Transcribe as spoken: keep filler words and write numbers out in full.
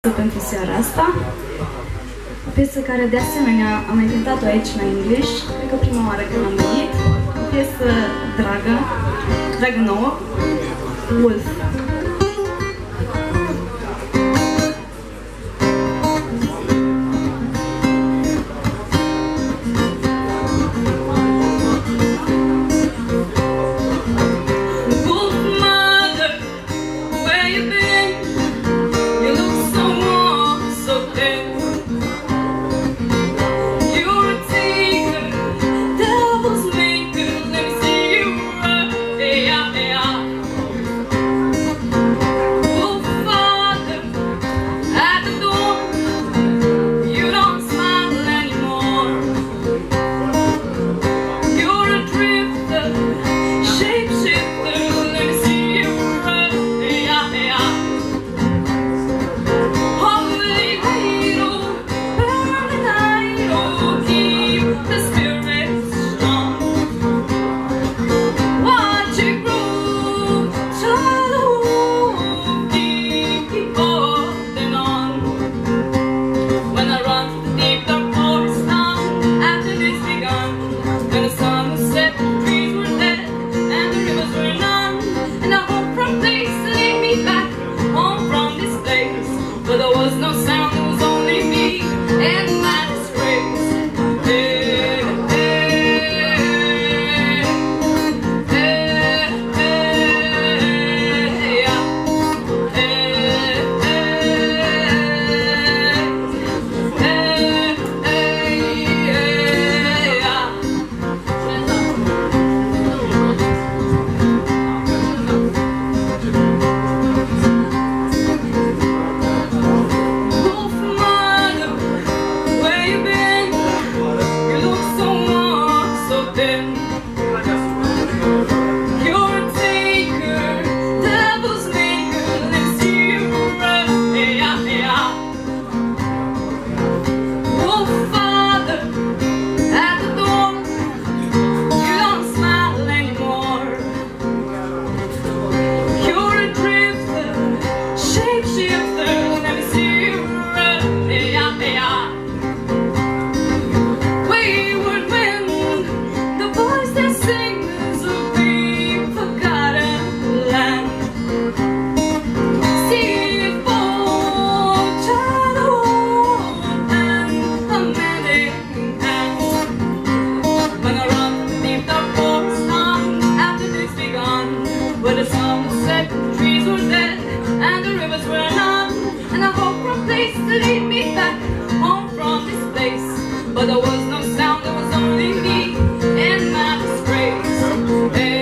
pentru seara asta. O piesă care de asemenea am mai cântat-o aici la English, cred că prima oară când am venit. O piesă dragă, dragă nouă, Wolf. But there was no sound, there was only me and my disgrace. Hey.